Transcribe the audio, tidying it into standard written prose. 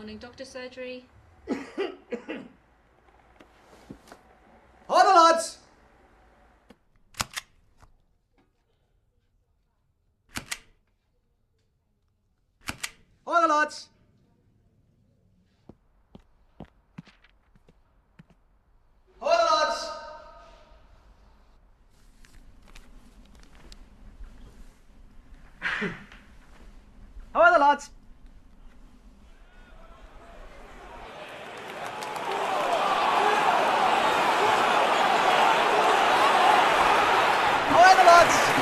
morning, doctor surgery. Hi there, lads! Hi there, lads! Hi there, lads! Hi there, lads! Hi there, lads!